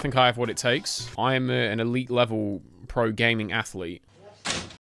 think I have what it takes. I am an elite level pro gaming athlete.